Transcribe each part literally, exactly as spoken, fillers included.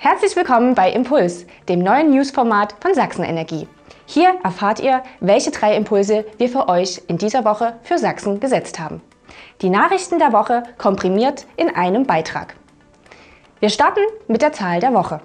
Herzlich willkommen bei Impuls, dem neuen Newsformat von Sachsen Energie. Hier erfahrt ihr, welche drei Impulse wir für euch in dieser Woche für Sachsen gesetzt haben. Die Nachrichten der Woche komprimiert in einem Beitrag. Wir starten mit der Zahl der Woche.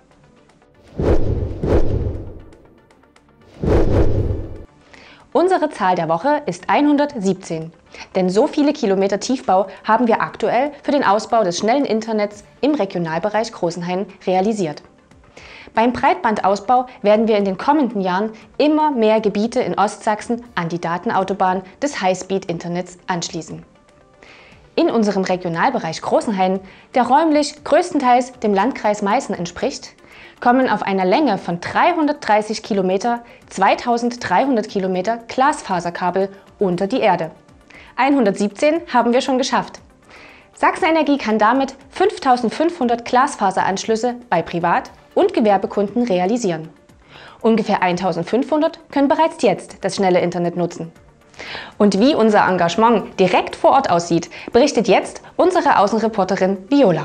Unsere Zahl der Woche ist hundertsiebzehn, denn so viele Kilometer Tiefbau haben wir aktuell für den Ausbau des schnellen Internets im Regionalbereich Großenhain realisiert. Beim Breitbandausbau werden wir in den kommenden Jahren immer mehr Gebiete in Ostsachsen an die Datenautobahn des Highspeed-Internets anschließen. In unserem Regionalbereich Großenhain, der räumlich größtenteils dem Landkreis Meißen entspricht, kommen auf einer Länge von dreihundertdreißig Kilometer zweitausenddreihundert Kilometer Glasfaserkabel unter die Erde. hundertsiebzehn haben wir schon geschafft. Sachsen Energie kann damit fünftausendfünfhundert Glasfaseranschlüsse bei Privat- und Gewerbekunden realisieren. Ungefähr eintausendfünfhundert können bereits jetzt das schnelle Internet nutzen. Und wie unser Engagement direkt vor Ort aussieht, berichtet jetzt unsere Außenreporterin Viola.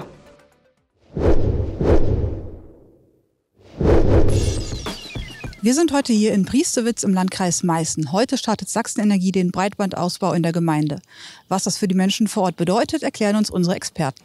Wir sind heute hier in Priestewitz im Landkreis Meißen. Heute startet Sachsen Energie den Breitbandausbau in der Gemeinde. Was das für die Menschen vor Ort bedeutet, erklären uns unsere Experten.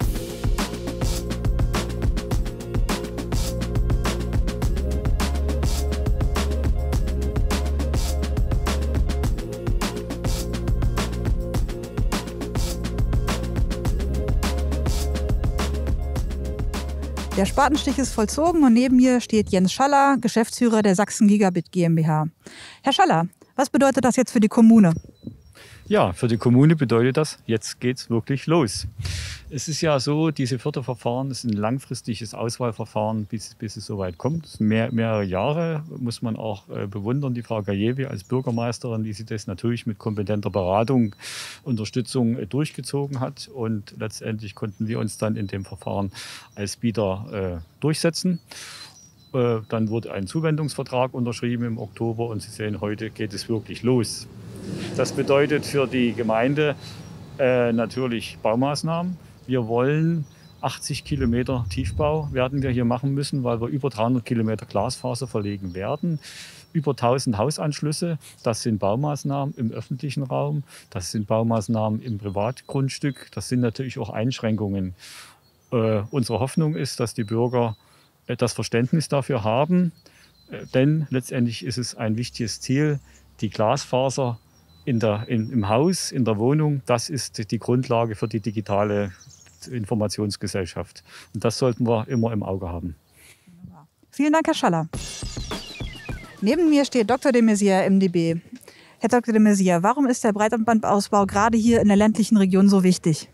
Der Spatenstich ist vollzogen und neben mir steht Jens Schaller, Geschäftsführer der Sachsen Gigabit GmbH. Herr Schaller, was bedeutet das jetzt für die Kommune? Ja, für die Kommune bedeutet das, jetzt geht's wirklich los. Es ist ja so, diese Förderverfahren ist ein langfristiges Auswahlverfahren, bis, bis es soweit kommt. Das sind mehr, mehrere Jahre, muss man auch äh, bewundern, die Frau Gajewi als Bürgermeisterin, die sie das natürlich mit kompetenter Beratung, Unterstützung äh, durchgezogen hat. Und letztendlich konnten wir uns dann in dem Verfahren als Bieter äh, durchsetzen. Äh, dann wurde ein Zuwendungsvertrag unterschrieben im Oktober und Sie sehen, heute geht es wirklich los. Das bedeutet für die Gemeinde äh, natürlich Baumaßnahmen. Wir wollen achtzig Kilometer Tiefbau werden wir hier machen müssen, weil wir über dreihundert Kilometer Glasfaser verlegen werden. Über tausend Hausanschlüsse, das sind Baumaßnahmen im öffentlichen Raum, das sind Baumaßnahmen im Privatgrundstück, das sind natürlich auch Einschränkungen. Äh, unsere Hoffnung ist, dass die Bürger äh, das Verständnis dafür haben, äh, denn letztendlich ist es ein wichtiges Ziel, die Glasfaser in der, in, im Haus, in der Wohnung, das ist die Grundlage für die digitale Informationsgesellschaft. Und das sollten wir immer im Auge haben. Wunderbar. Vielen Dank, Herr Schaller. Neben mir steht Doktor de Maizière, M D B. Herr Doktor de Maizière, warum ist der Breitbandausbau gerade hier in der ländlichen Region so wichtig?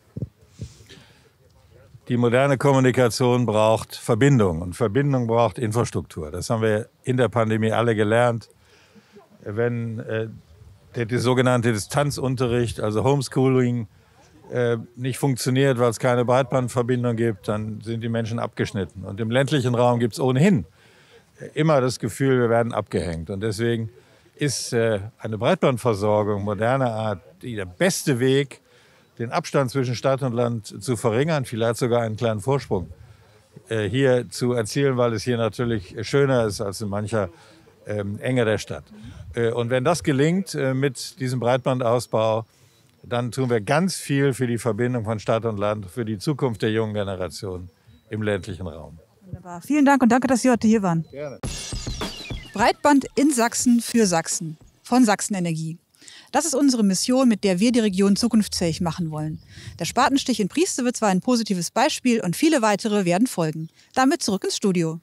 Die moderne Kommunikation braucht Verbindung und Verbindung braucht Infrastruktur. Das haben wir in der Pandemie alle gelernt. Wenn äh, der, der sogenannte Distanzunterricht, also Homeschooling, äh, nicht funktioniert, weil es keine Breitbandverbindung gibt, dann sind die Menschen abgeschnitten. Und im ländlichen Raum gibt es ohnehin immer das Gefühl, wir werden abgehängt. Und deswegen ist äh, eine Breitbandversorgung moderner Art die, der beste Weg, den Abstand zwischen Stadt und Land zu verringern, vielleicht sogar einen kleinen Vorsprung äh, hier zu erzielen, weil es hier natürlich schöner ist als in mancher ähm, Enge der Stadt. Äh, und wenn das gelingt äh, mit diesem Breitbandausbau, dann tun wir ganz viel für die Verbindung von Stadt und Land, für die Zukunft der jungen Generation im ländlichen Raum. Wunderbar. Vielen Dank und danke, dass Sie heute hier waren. Gerne. Breitband in Sachsen für Sachsen von Sachsen Energie. Das ist unsere Mission, mit der wir die Region zukunftsfähig machen wollen. Der Spatenstich in Priestewitz war ein positives Beispiel und viele weitere werden folgen. Damit zurück ins Studio.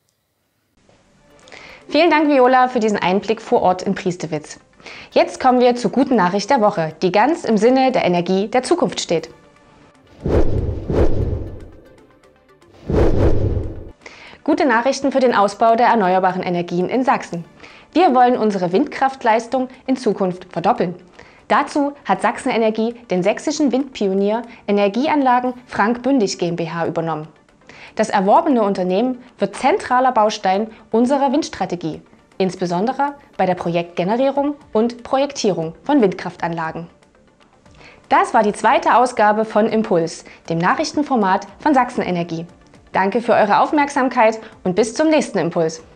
Vielen Dank, Viola, für diesen Einblick vor Ort in Priestewitz. Jetzt kommen wir zur guten Nachricht der Woche, die ganz im Sinne der Energie der Zukunft steht. Gute Nachrichten für den Ausbau der erneuerbaren Energien in Sachsen. Wir wollen unsere Windkraftleistung in Zukunft verdoppeln. Dazu hat Sachsen Energie den sächsischen Windpionier Energieanlagen Frank Bündig GmbH übernommen. Das erworbene Unternehmen wird zentraler Baustein unserer Windstrategie, insbesondere bei der Projektgenerierung und Projektierung von Windkraftanlagen. Das war die zweite Ausgabe von Impuls, dem Nachrichtenformat von Sachsen Energie. Danke für eure Aufmerksamkeit und bis zum nächsten Impuls.